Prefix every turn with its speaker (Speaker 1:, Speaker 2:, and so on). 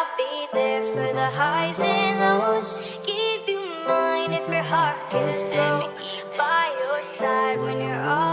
Speaker 1: I'll be there for the highs and lows. Give you mine if your heart gets broke. By your side when you're all